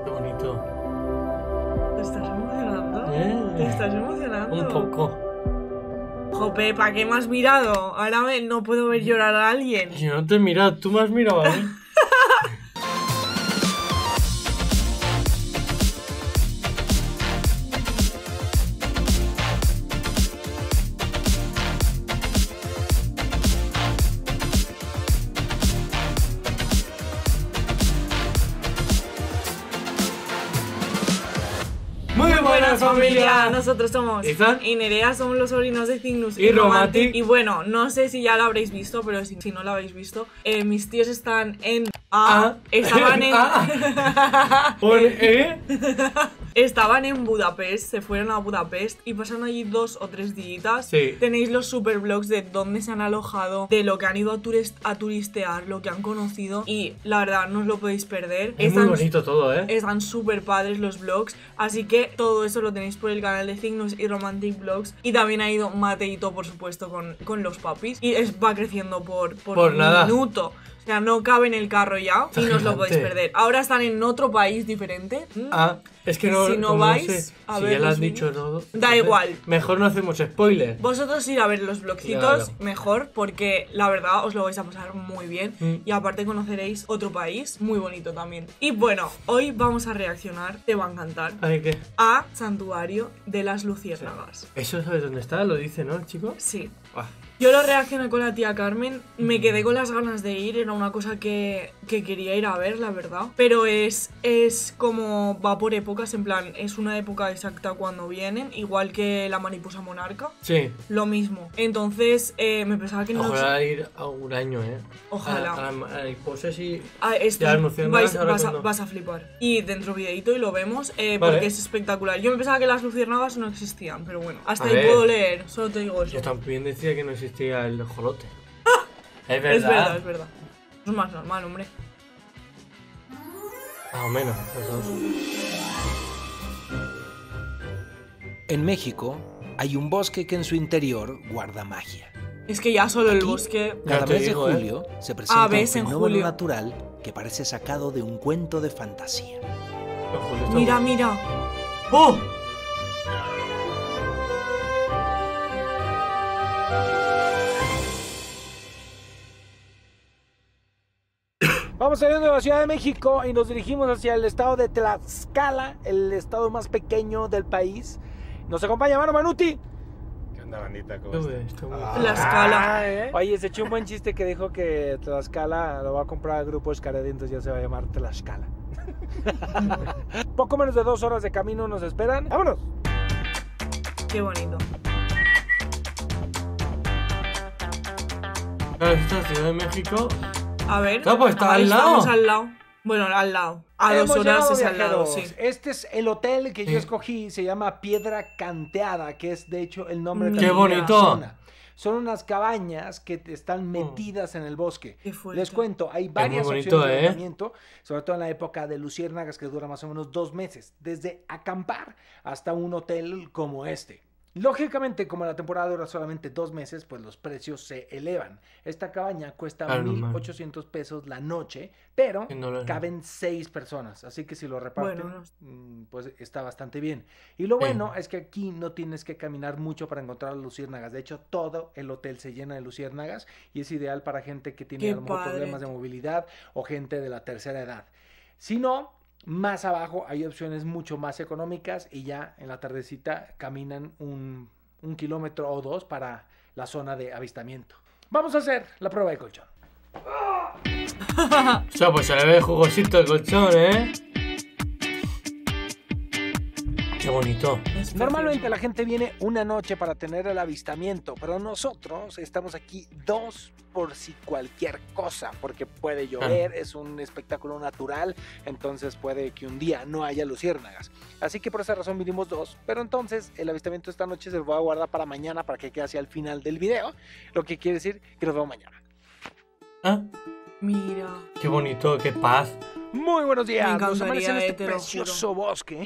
Qué bonito. ¿Te estás emocionando? ¿Te estás emocionando? Un poco. Jope, ¿para qué me has mirado? Ahora no puedo ver llorar a alguien. Yo no te he mirado, tú me has mirado a mí. Muy buenas, familia. Nosotros somos Ethan y Nerea, somos los sobrinos de Cygnus y Romantic. Y bueno, no sé si ya lo habréis visto, pero si no lo habéis visto, mis tíos están en estaban en estaban en Budapest, se fueron a Budapest y pasaron allí 2 o 3 días. Sí. Tenéis los super vlogs de dónde se han alojado, de lo que han ido a turistear, lo que han conocido, y la verdad no os lo podéis perder. Es muy bonito todo, Están súper padres los vlogs, así que todo eso lo tenéis por el canal de Cygnus y Romantic Vlogs. Y también ha ido Mateito, por supuesto, con los papis, y va creciendo por nada. minuto. O sea, no cabe en el carro ya y no os lo podéis perder. Ahora están en otro país diferente. Es que no, si no vais no sé, a si ver ya lo has los dicho, vídeos, no. da igual. Mejor no hacemos spoilers. Vosotros ir a ver los vlogcitos Claro. mejor, porque la verdad os lo vais a pasar muy bien. Y aparte conoceréis otro país muy bonito también. Y bueno, hoy vamos a reaccionar, te va a encantar, ¿Ay qué? a Santuario de las Luciérnagas. ¿Eso sabes dónde está? Lo dice, ¿no, chico? Sí. Ah. Yo lo reaccioné con la tía Carmen, me quedé con las ganas de ir, era una cosa que quería ir a ver, la verdad. Pero es como va por épocas, en plan, es una época exacta cuando vienen, igual que la mariposa monarca. Sí. Lo mismo. Entonces, me pensaba que no... Ojalá ir a un año, Ojalá. A la mariposa sí. Esto Ya luciérnagas, ahora cuando- vas a flipar. Y dentro videito y lo vemos, Vale. porque es espectacular. Yo me pensaba que las luciérnagas no existían, pero bueno, hasta A ahí ver. puedo leer, solo te digo eso. Yo también decía que no existía el jolote. Es Es verdad, verdad. es verdad. Es más normal, hombre. Más o menos, los dos. En México hay un bosque que en su interior guarda magia. Es que ya solo el Aquí, bosque... Ya Cada te mes de digo, julio se presenta un ves, en fenómeno julio. natural que parece sacado de un cuento de fantasía. Mira, mira. ¡Oh! Vamos saliendo de la Ciudad de México y nos dirigimos hacia el estado de Tlaxcala, el estado más pequeño del país. Nos acompaña Mano Manuti. ¿Qué onda, bandita? ¿Cómo Estuve, están? estuve. Tlaxcala. Oye, se echó un buen chiste que dijo que Tlaxcala lo va a comprar el grupo Escaredi, entonces ya se va a llamar Tlaxcala. Poco menos de 2 horas de camino nos esperan. ¡Vámonos! Qué bonito. Claro, esta Ciudad de México. A ver. No, pues está ahí al lado. Estamos al lado. Bueno, al lado. A 2 Hemos horas llegado, es al lado, viajeros. sí. Este es el hotel que yo Sí. escogí, se llama Piedra Canteada, que es de hecho el nombre ¡Qué también de la bonito! zona. Son unas cabañas que están metidas en el bosque. Qué fuerte. Les cuento, hay varias muy bonito, opciones de ¿eh? alojamiento, sobre todo en la época de luciérnagas que dura más o menos 2 meses, desde acampar hasta un hotel como este. Lógicamente, como la temporada dura solamente 2 meses, pues los precios se elevan. Esta cabaña cuesta Ah, no, 1,800 pesos la noche, pero En dólares. caben 6 personas, así que si lo reparten, Bueno, pues está bastante bien. Y lo Sí. bueno es que aquí no tienes que caminar mucho para encontrar las luciérnagas. De hecho, todo el hotel se llena de luciérnagas y es ideal para gente que tiene Qué a lo mejor padre. problemas de movilidad o gente de la tercera edad. Si no, más abajo hay opciones mucho más económicas y ya en la tardecita caminan un kilómetro o 2 para la zona de avistamiento. Vamos a hacer la prueba de colchón. O sea, pues se le ve jugosito el colchón, ¿eh? Qué bonito. es Normalmente la gente viene una noche para tener el avistamiento, pero nosotros estamos aquí 2 por si cualquier cosa, porque puede llover, es un espectáculo natural, entonces puede que un día no haya luciérnagas. Así que por esa razón vinimos 2, pero entonces el avistamiento esta noche se lo voy a guardar para mañana para que quede hacia el final del video, lo que quiere decir que nos vemos mañana. ¿Ah? Mira. Qué bonito, qué paz. Muy buenos días, Me nos encantaría, amanece en este te lo precioso bosque.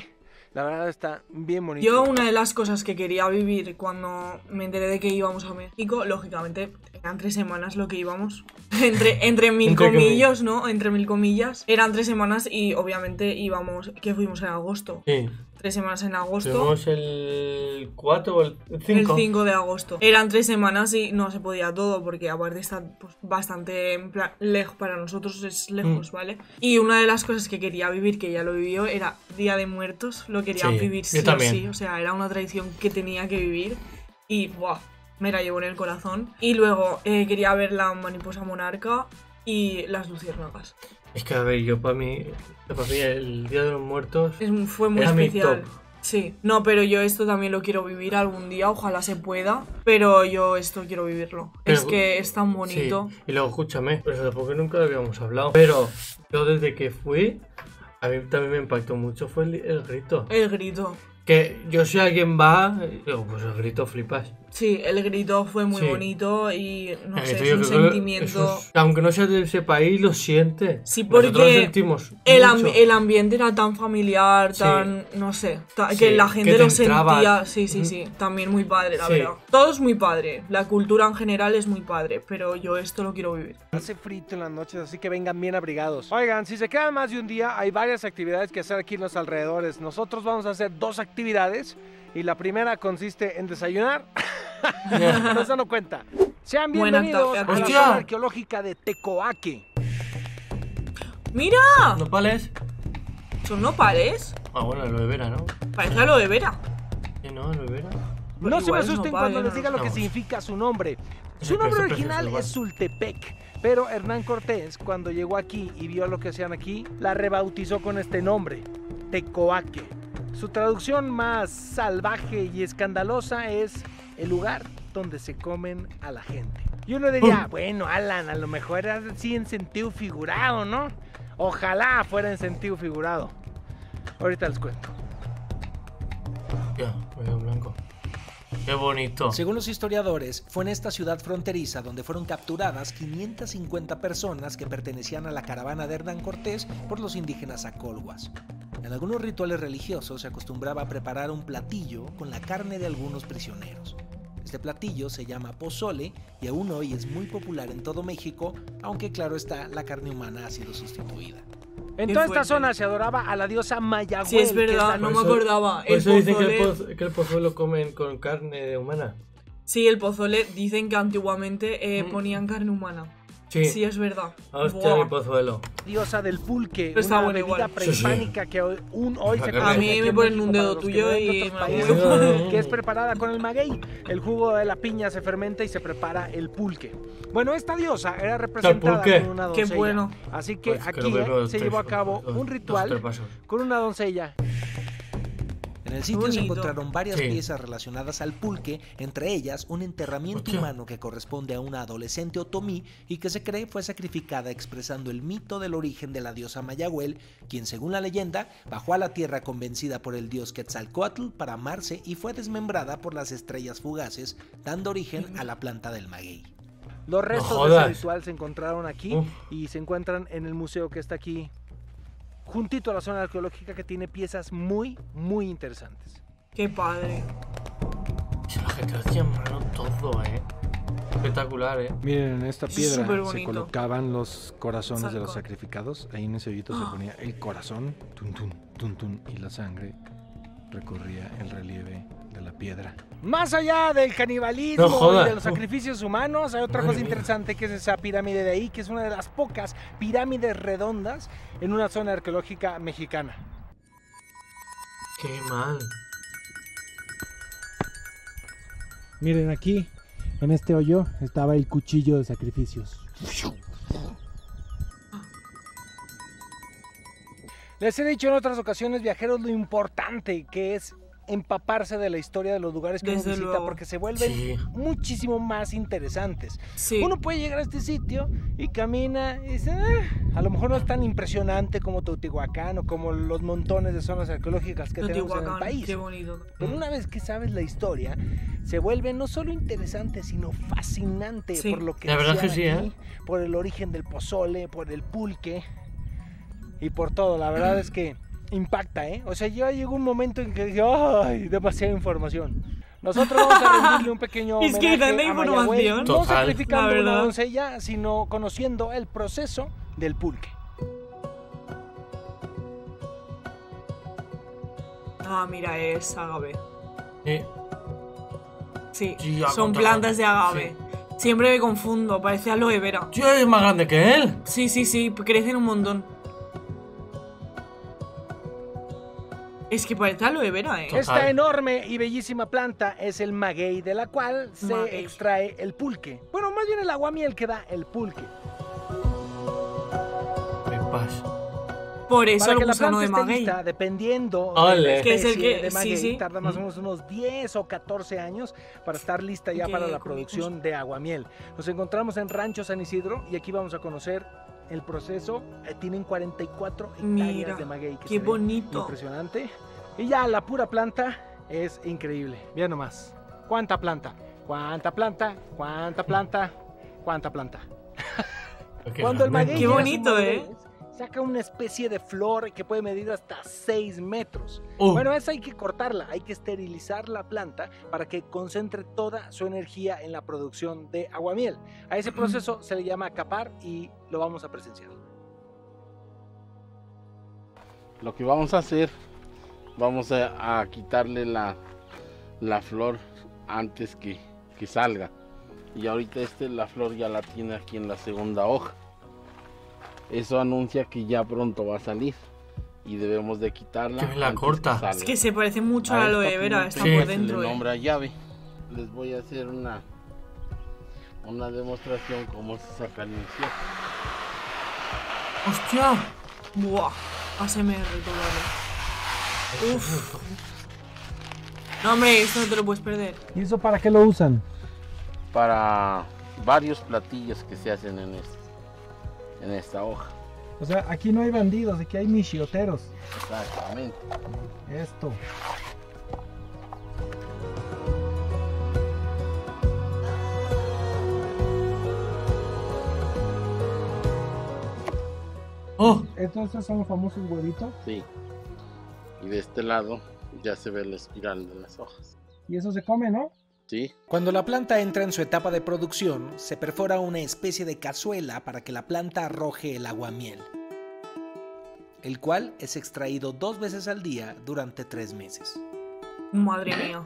La verdad está bien bonito. Yo una de las cosas que quería vivir cuando me enteré de que íbamos a México, lógicamente eran 3 semanas lo que íbamos, entre mil comillas, ¿no? Entre mil comillas, eran 3 semanas y obviamente íbamos, que fuimos en agosto. Sí. 3 semanas en agosto. Fuimos el 4 o el 5. El 5 de agosto. Eran 3 semanas y no se podía todo porque aparte está pues, bastante en plan, lejos, para nosotros es lejos, ¿vale? Y una de las cosas que quería vivir, que ya lo vivió, era Día de Muertos. Lo quería vivir sí o sí. O sea, era una tradición que tenía que vivir y ¡buah! Me la llevo en el corazón. Y luego quería ver la mariposa monarca y las luciérnagas. Es que a ver, yo para mí el Día de los Muertos fue muy era especial. mi top. Sí, no, pero yo esto también lo quiero vivir algún día, ojalá se pueda, pero yo esto quiero vivirlo. Pero, es que es tan bonito. Sí. Y luego escúchame, eso porque nunca lo habíamos hablado, pero yo desde que fui, a mí también me impactó mucho fue el grito. El grito. Que yo si alguien va, digo, pues el grito flipas. Sí, el grito fue muy bonito y no sé, es un Eso sentimiento. aunque no seas de ese país, lo siente. Sí, porque nosotros lo sentimos el ambiente era tan familiar, tan, no sé, que la gente lo sentía. Sí, también muy padre, la verdad. Todo es muy padre, la cultura en general es muy padre, pero yo esto lo quiero vivir. Hace frito en las noches, así que vengan bien abrigados. Oigan, si se quedan más de un día, hay varias actividades que hacer aquí en los alrededores. Nosotros vamos a hacer 2 actividades. Y la primera consiste en desayunar. Pero eso no cuenta. Sean bienvenidos a la zona arqueológica de Tecoaque. ¡Mira! ¿Nopales? ¿Son nopales? Ah, bueno, aloe vera, ¿no? Parece aloe vera. ¿Sí, no? ¿Aloe vera? No se me asusten cuando les diga lo que significa su nombre. Su nombre original es Sultepec. Pero Hernán Cortés, cuando llegó aquí y vio lo que hacían aquí, la rebautizó con este nombre, Tecoaque. Su traducción más salvaje y escandalosa es el lugar donde se comen a la gente. Y uno diría, bueno, Alan, a lo mejor era así en sentido figurado, ¿no? Ojalá fuera en sentido figurado. Ahorita les cuento. Ya, medio blanco. Qué bonito. Según los historiadores, fue en esta ciudad fronteriza donde fueron capturadas 550 personas que pertenecían a la caravana de Hernán Cortés por los indígenas acolhuas. En algunos rituales religiosos se acostumbraba a preparar un platillo con la carne de algunos prisioneros. Este platillo se llama pozole y aún hoy es muy popular en todo México, aunque claro está, la carne humana ha sido sustituida. En toda esta zona se adoraba a la diosa Mayagüel. Sí, es verdad, no me acordaba. Por eso dicen que el pozole lo comen con carne humana. Sí, el pozole dicen que antiguamente ponían carne humana. Sí, es verdad. Hostia, mi pozuelo. Diosa del pulque, pero una bebida prehispánica que hoy se a mí me ponen un dedo tuyo y que es preparada con el maguey. El jugo de la piña se fermenta y se prepara el pulque. Bueno, esta diosa era representada con una doncella. Qué bueno. Así que pues aquí se llevó a cabo un ritual con una doncella. En el sitio se encontraron varias piezas relacionadas al pulque, entre ellas un enterramiento humano que corresponde a una adolescente otomí y que se cree fue sacrificada expresando el mito del origen de la diosa Mayagüel, quien según la leyenda bajó a la tierra convencida por el dios Quetzalcóatl para amarse y fue desmembrada por las estrellas fugaces, dando origen a la planta del maguey. Los restos de ese ritual se encontraron aquí y se encuentran en el museo que está aquí juntito a la zona arqueológica, que tiene piezas muy, muy interesantes. ¡Qué padre! La gente hacía mano todo, espectacular, Miren, en esta piedra se colocaban los corazones de los sacrificados. Ahí en ese hoyito se ponía el corazón, tun, tun, tun, tun, y la sangre recorría el relieve de la piedra. Más allá del canibalismo y de los sacrificios humanos, hay otra cosa interesante, que es esa pirámide de ahí, que es una de las pocas pirámides redondas en una zona arqueológica mexicana. Qué mal. Miren, aquí, en este hoyo, estaba el cuchillo de sacrificios. Les he dicho en otras ocasiones, viajeros, lo importante que es empaparse de la historia de los lugares que uno visita, porque se vuelven muchísimo más interesantes. Uno puede llegar a este sitio y camina y dice, a lo mejor no es tan impresionante como Teotihuacán o como los montones de zonas arqueológicas que tenemos en el país. Qué bonito. Pero una vez que sabes la historia, se vuelve no solo interesante, sino fascinante por lo que la verdad que aquí, por el origen del pozole, por el pulque y por todo. La verdad es que impacta, ¿eh? O sea, ya llegó un momento en que dije, ¡ay! Demasiada información. Nosotros vamos a rendirle un pequeño homenaje es que tanta información. no sacrificando una doncella, sino conociendo el proceso del pulque. Ah, mira, es agave. Sí, Sí, son plantas de agave. Sí. Siempre me confundo, parece aloe vera. Tío, es más grande que él. Sí, crecen un montón. Es que parece aloe vera, Total. Esta enorme y bellísima planta es el maguey, de la cual se extrae el pulque. Bueno, más bien el aguamiel que da el pulque. Me pasa. Por eso el gusano de maguey. Lista, dependiendo que es el que de maguey, tarda más o menos unos 10 o 14 años para estar lista ya para la producción de aguamiel. Nos encontramos en Rancho San Isidro y aquí vamos a conocer el proceso. Tienen 44 hectáreas de maguey. Qué bonito. Impresionante. Y ya la pura planta es increíble. Mira nomás. ¿Cuánta planta? ¿Cuánta planta? ¿Cuánta planta? ¿Cuánta planta? Cuando el maguey qué bonito, saca una especie de flor que puede medir hasta 6 metros. Bueno, esa hay que cortarla, hay que esterilizar la planta para que concentre toda su energía en la producción de aguamiel. A ese proceso se le llama capar y lo vamos a presenciar. Lo que vamos a hacer, vamos a quitarle la flor antes que salga. Y ahorita la flor ya la tiene aquí en la segunda hoja. Eso anuncia que ya pronto va a salir y debemos de quitarla. Que la corta. Es que se parece mucho a la aloe vera, está por dentro. Se le nombra llave. Les voy a hacer una demostración cómo se saca el incienso. ¡Hostia! ¡Buah! ASMR todo. ¡Uf! No, hombre, esto no te lo puedes perder. ¿Y eso para qué lo usan? Para varios platillos que se hacen en esta hoja. O sea, aquí no hay bandidos, aquí hay michioteros. Exactamente. Esto. ¿Estos son los famosos huevitos? Sí. Y de este lado ya se ve la espiral de las hojas. Y eso se come, ¿no? Sí. Cuando la planta entra en su etapa de producción, se perfora una especie de cazuela para que la planta arroje el aguamiel, el cual es extraído 2 veces al día durante 3 meses. Madre mía.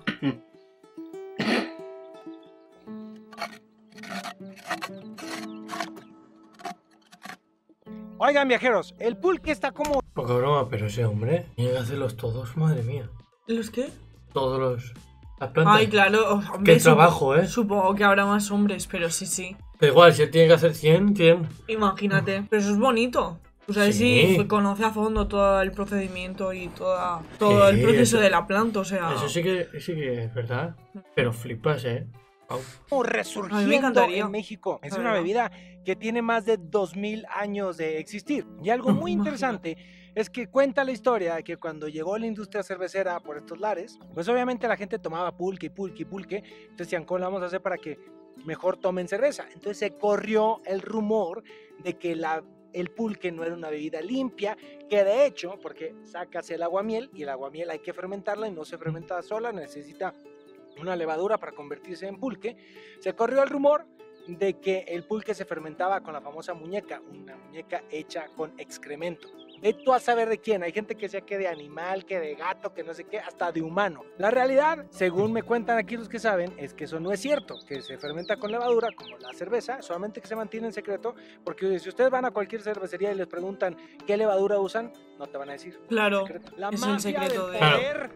Oigan, viajeros, el pulque está como... Poca broma, pero ese hombre llega a hacerlos todos, madre mía. ¿Los qué? Todos los... Las plantas. Ay, claro. Hombre, qué trabajo, Supongo que habrá más hombres, pero sí. Pero igual, si él tiene que hacer 100. Imagínate. Pero eso es bonito. O sea, sí, conoce a fondo todo el procedimiento y todo el proceso de la planta, o sea... Eso sí que es verdad. Pero flipas, Resurgiendo en México. Es una bebida que tiene más de 2000 años de existir. Y algo muy interesante es que cuenta la historia que cuando llegó la industria cervecera por estos lares, pues obviamente la gente tomaba pulque. Entonces decían, ¿cómo lo vamos a hacer para que mejor tomen cerveza? Entonces se corrió el rumor de que el pulque no era una bebida limpia, que de hecho, porque sacas el aguamiel y el aguamiel hay que fermentarla y no se fermenta sola, necesita una levadura para convertirse en pulque. Se corrió el rumor de que el pulque se fermentaba con la famosa muñeca, una muñeca hecha con excremento. De tú a saber de quién, hay gente que decía que de animal, que de gato, que no sé qué, hasta de humano. La realidad, según me cuentan aquí los que saben, es que eso no es cierto, que se fermenta con levadura como la cerveza, solamente que se mantiene en secreto, porque si ustedes van a cualquier cervecería y les preguntan qué levadura usan, no te van a decir. Claro, la es un secreto de poder.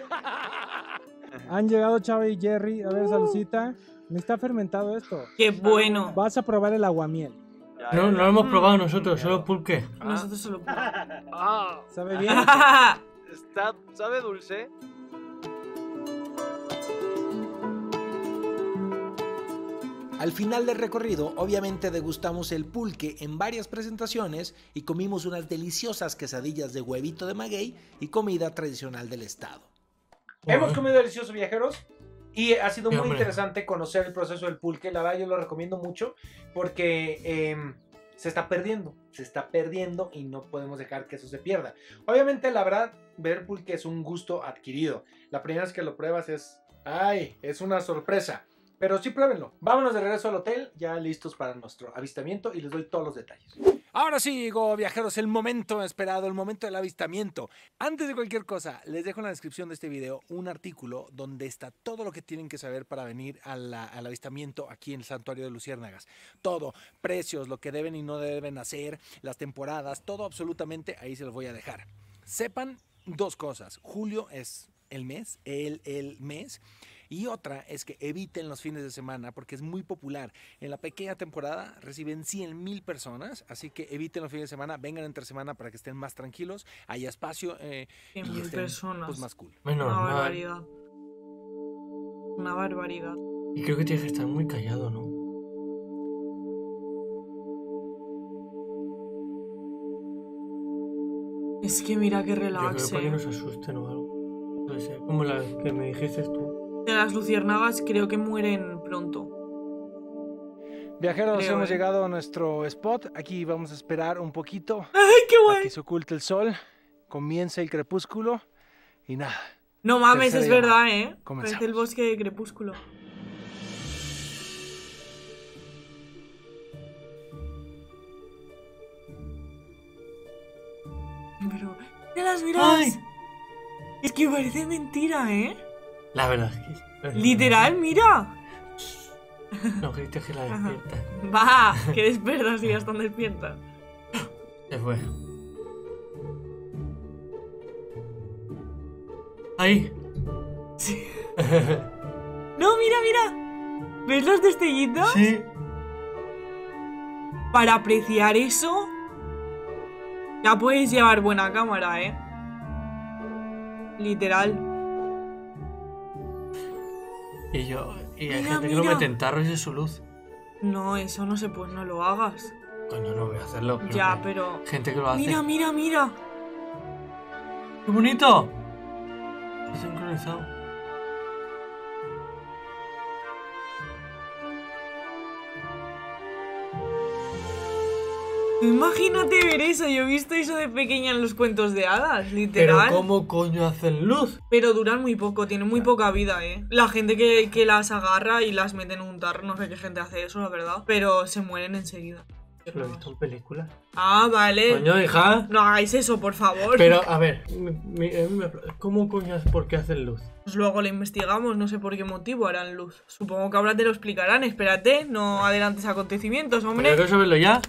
Han llegado Chava y Jerry, a ver, saludcita. Me está fermentado esto. ¡Qué bueno! Vas a probar el aguamiel. No lo hemos probado nosotros, solo pulque. Nosotros solo pulque. ¿Sabe bien? ¿Sabe dulce? Al final del recorrido, obviamente degustamos el pulque en varias presentaciones y comimos unas deliciosas quesadillas de huevito de maguey y comida tradicional del estado. Hemos comido deliciosos, viajeros. Y ha sido muy interesante conocer el proceso del pulque. La verdad yo lo recomiendo mucho porque se está perdiendo y no podemos dejar que eso se pierda. Obviamente, la verdad, ver pulque es un gusto adquirido. La primera vez que lo pruebas es una sorpresa. Pero sí, pruébenlo. Vámonos de regreso al hotel, ya listos para nuestro avistamiento y les doy todos los detalles. Ahora sí llegó, viajeros, el momento esperado, el momento del avistamiento. Antes de cualquier cosa, les dejo en la descripción de este video un artículo donde está todo lo que tienen que saber para venir al avistamiento aquí en el Santuario de Luciérnagas. Todo, precios, lo que deben y no deben hacer, las temporadas, todo absolutamente ahí se los voy a dejar. Sepan dos cosas. Julio es el mes, el mes. Y otra es que eviten los fines de semana porque es muy popular. En la pequeña temporada reciben 100,000 personas, así que eviten los fines de semana, vengan entre semana para que estén más tranquilos, haya espacio y estén personas. Pues, más cool. Bueno, una barbaridad. Una barbaridad. Y creo que tienes que estar muy callado, ¿no? Es que mira qué relax. Yo creo para que no se asusten o algo. No sé, como la que me dijiste tú. De las luciérnagas creo que mueren pronto. Viajeros, hemos llegado a nuestro spot. Aquí vamos a esperar un poquito. ¡Ay, qué guay! A que se oculte el sol, comience el crepúsculo y nada. No mames, es verdad, ¿eh? Comenzamos. Parece el bosque de Crepúsculo. Pero, ¡mira las miradas! ¡Ay! Es que parece mentira, ¿eh? La verdad es que... Literal, mira. No grites que la despierta. Va, que despiertas y ya están despiertas. Se fue. Ahí. Sí. No, mira. ¿Ves los destellitos? Sí. Para apreciar eso, ya puedes llevar buena cámara, ¿eh? Literal. Y hay gente que lo mete en tarros y es su luz. No, eso no se puede, no lo hagas. Coño, no voy a hacerlo. Pero... Gente que lo hace. Mira. ¡Qué bonito! Está sincronizado. Imagínate ver eso, yo he visto eso de pequeña en los cuentos de hadas, literal. Pero ¿cómo coño hacen luz? Pero duran muy poco, tienen muy poca vida, La gente que las agarra y las mete en un tarro, no sé qué gente hace eso, la verdad, pero se mueren enseguida. Lo he visto en películas. Ah, vale. Coño, hija. No hagáis eso, por favor. Pero, a ver, ¿cómo coño por qué hacen luz? Pues luego lo investigamos, no sé por qué motivo harán luz. Supongo que ahora te lo explicarán, espérate, no adelantes acontecimientos, hombre. Pero quiero saberlo ya.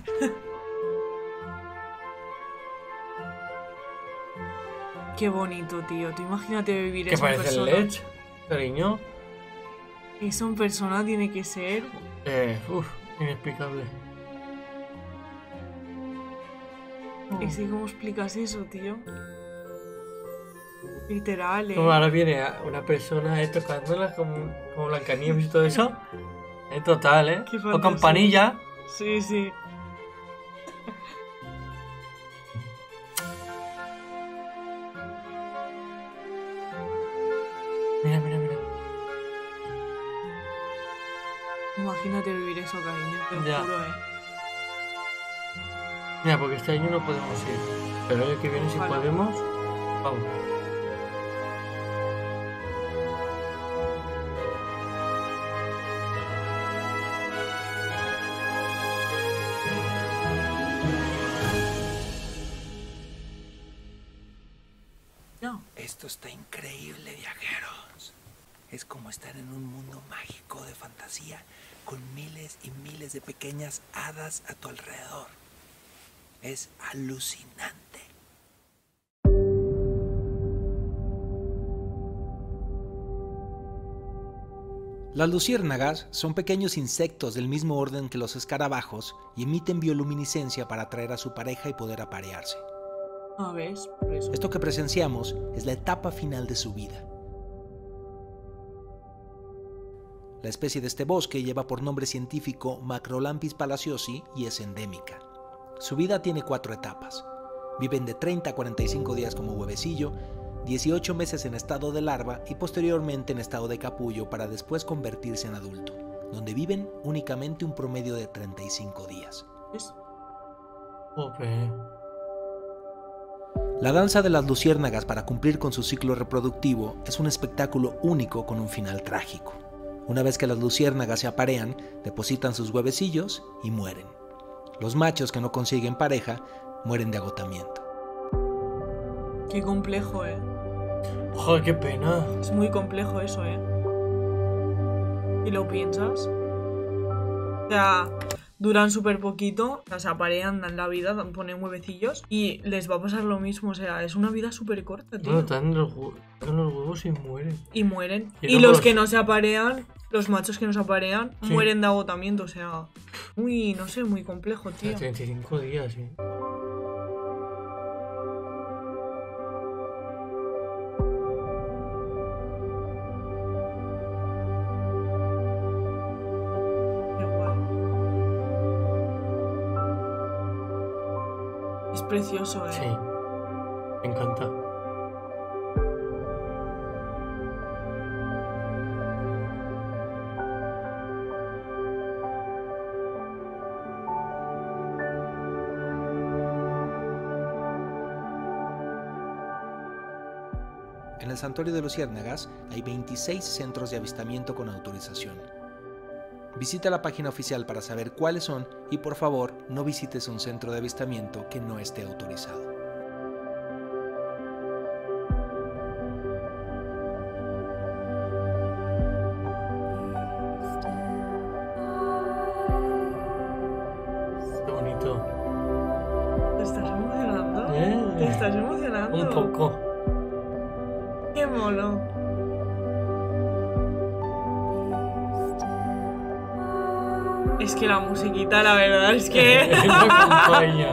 Qué bonito, tío. Tú imagínate vivir eso en persona. ¿Qué parece el Ledge, cariño? Eso en persona tiene que ser... inexplicable. ¿Y si cómo explicas eso, tío? Literal, Como ahora viene una persona tocándolas como Blancanieves y todo eso. Total, O campanilla. Sí. Mira. Imagínate vivir eso, cariño, te lo juro, Mira, porque este año no podemos ir. Pero el año que viene, si podemos, vamos. No. Esto está increíble, viajeros. Es como estar en un mundo mágico de fantasía con miles y miles de pequeñas hadas a tu alrededor. Es alucinante. Las luciérnagas son pequeños insectos del mismo orden que los escarabajos y emiten bioluminiscencia para atraer a su pareja y poder aparearse. ¿Ves? Por eso. Esto que presenciamos es la etapa final de su vida. La especie de este bosque lleva por nombre científico Macrolampis palaciosi y es endémica. Su vida tiene 4 etapas. Viven de 30 a 45 días como huevecillo, 18 meses en estado de larva y posteriormente en estado de capullo para después convertirse en adulto, donde viven únicamente un promedio de 35 días. ¿Ves? Ope. La danza de las luciérnagas para cumplir con su ciclo reproductivo es un espectáculo único con un final trágico. Una vez que las luciérnagas se aparean, depositan sus huevecillos y mueren. Los machos que no consiguen pareja mueren de agotamiento. Qué complejo, Joder, qué pena. Es muy complejo eso, ¿Y lo piensas? O sea, duran súper poquito, se aparean, dan la vida, ponen huevecillos y les va a pasar lo mismo. O sea, es una vida súper corta, tío. No, dan los huevos y mueren. Y mueren. Y los que no se aparean, los machos que no se aparean, mueren de agotamiento. O sea, muy, no sé, muy complejo, tío. 35 días, sí. Es precioso, Sí, me encanta. En el Santuario de Luciérnagas hay 26 centros de avistamiento con autorización. Visita la página oficial para saber cuáles son y por favor no visites un centro de avistamiento que no esté autorizado. Qué bonito. ¿Te estás emocionando? ¿Te estás emocionando? Un poco. ¡Qué mono! Es que la musiquita, la verdad, es que... Me acompaña.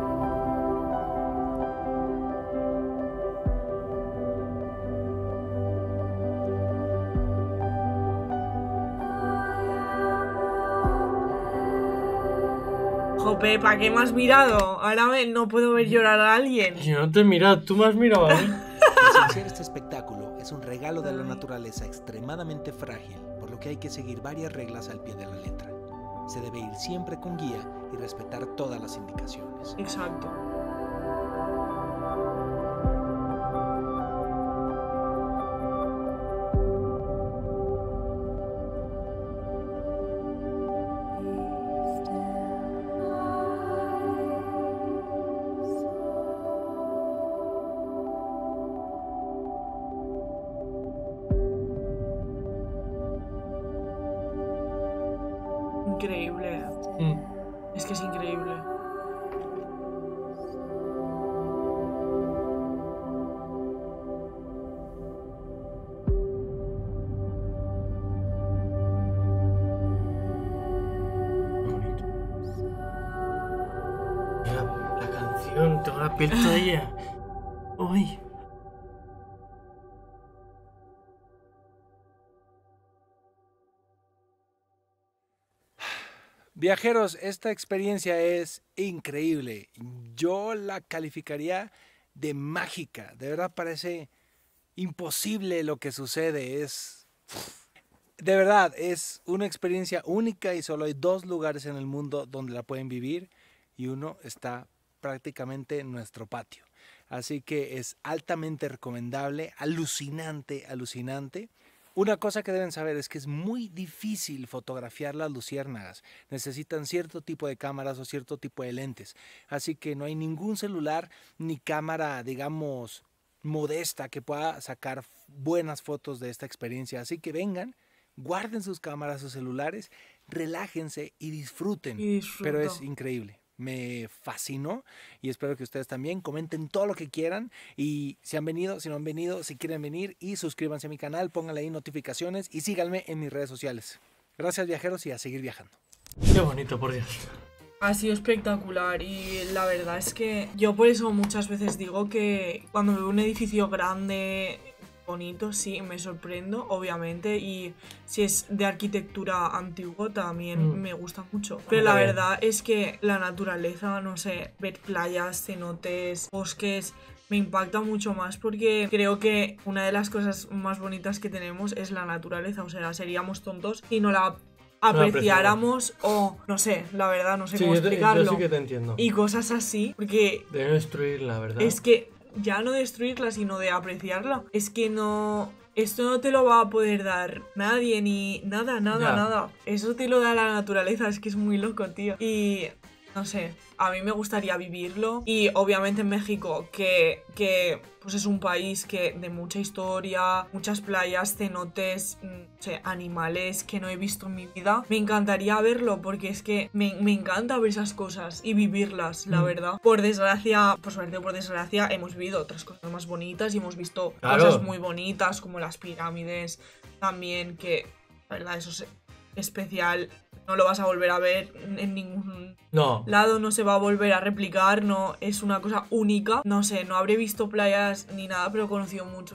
Jope, ¿para qué me has mirado? Ahora no puedo ver llorar a alguien. Yo no te he mirado, tú me has mirado a mí. Presenciar este espectáculo es un regalo de la naturaleza extremadamente frágil, por lo que hay que seguir varias reglas al pie de la letra. Se debe ir siempre con guía y respetar todas las indicaciones. Exacto. Increíble. Es que es increíble. Mira, la canción, tengo la piel toda ella. Uy. Viajeros, esta experiencia es increíble. Yo la calificaría de mágica. De verdad parece imposible lo que sucede. De verdad, es una experiencia única y solo hay 2 lugares en el mundo donde la pueden vivir y uno está prácticamente en nuestro patio. Así que es altamente recomendable, alucinante, alucinante. Una cosa que deben saber es que es muy difícil fotografiar las luciérnagas. Necesitan cierto tipo de cámaras o cierto tipo de lentes. Así que no hay ningún celular ni cámara, digamos, modesta que pueda sacar buenas fotos de esta experiencia. Así que vengan, guarden sus cámaras, sus celulares, relájense y disfruten. Pero es increíble. Me fascinó y espero que ustedes también comenten todo lo que quieran y si han venido, si no han venido, si quieren venir y suscríbanse a mi canal, pónganle ahí notificaciones y síganme en mis redes sociales. Gracias viajeros y a seguir viajando. Qué bonito, por Dios. Ha sido espectacular y la verdad es que yo por eso muchas veces digo que cuando veo un edificio grande, bonito, sí, me sorprendo, obviamente, y si es de arquitectura antiguo también me gusta mucho. Pero la verdad es que la naturaleza, no sé, ver playas, cenotes, bosques, me impacta mucho más porque creo que una de las cosas más bonitas que tenemos es la naturaleza, o sea, seríamos tontos si no la apreciáramos o no sé, la verdad, no sé cómo explicarlo. Yo sí que te entiendo. Y cosas así, porque de no destruirla, ¿verdad? Es que ya no destruirla, sino de apreciarla. Es que no... Esto no te lo va a poder dar nadie, ni nada. Eso te lo da la naturaleza, es que es muy loco, tío. Y... no sé, a mí me gustaría vivirlo. Y obviamente en México, que pues es un país que de mucha historia, muchas playas, cenotes, no sé, animales que no he visto en mi vida. Me encantaría verlo porque es que me encanta ver esas cosas y vivirlas, la verdad. Por desgracia, por suerte o por desgracia, hemos vivido otras cosas más bonitas y hemos visto cosas muy bonitas como las pirámides también, que la verdad eso es especial. No lo vas a volver a ver en ningún lado, no se va a volver a replicar, no, es una cosa única. No sé, no habré visto playas ni nada, pero he conocido muchos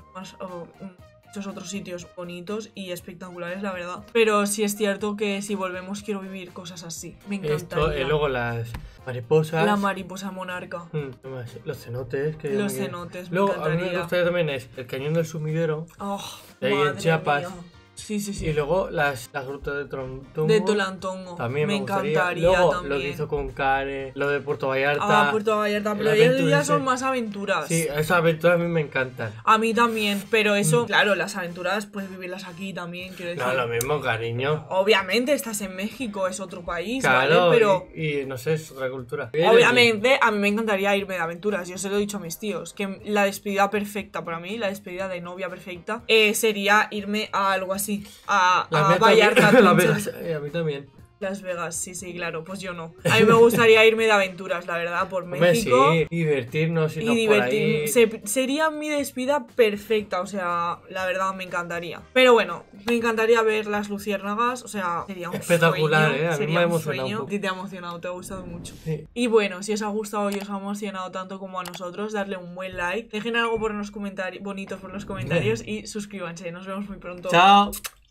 otros sitios bonitos y espectaculares, la verdad. Pero sí es cierto que si volvemos quiero vivir cosas así, me encantaría. Luego las mariposas. La mariposa monarca. Los cenotes. Los cenotes, luego, me encantaría. A mí me gustaría también es el cañón del Sumidero. De ahí en Chiapas. Mía. Sí. Y luego las grutas de Tolantongo. De Tolantongo. También me encantaría. Luego, también. lo que hizo con Care, lo de Puerto Vallarta. Puerto Vallarta, pero ya son más aventuras. Sí, esas aventuras a mí me encantan. A mí también, pero eso, claro, las aventuras puedes vivirlas aquí también, quiero decir. No, lo mismo, cariño. Obviamente estás en México, es otro país, claro, ¿vale? Pero... Y no sé, es otra cultura. Obviamente, a mí me encantaría irme de aventuras, yo se lo he dicho a mis tíos, que la despedida perfecta para mí, la despedida de novia perfecta, sería irme a algo así, a Vallarta. Las Vegas, a mí también. Las Vegas, sí, claro, pues yo no. A mí me gustaría irme de aventuras, la verdad, por México. Sí, divertirnos y por ahí. Sería mi despedida perfecta, o sea, la verdad me encantaría. Pero bueno, me encantaría ver las luciérnagas, o sea, sería un espectacular, sueño. A mí me ha emocionado un poco. Te ha emocionado, te ha gustado mucho. Sí. Y bueno, si os ha gustado y os ha emocionado tanto como a nosotros, darle un buen like, dejen algo por los comentarios, bonitos por los comentarios y suscríbanse. Nos vemos muy pronto. Chao.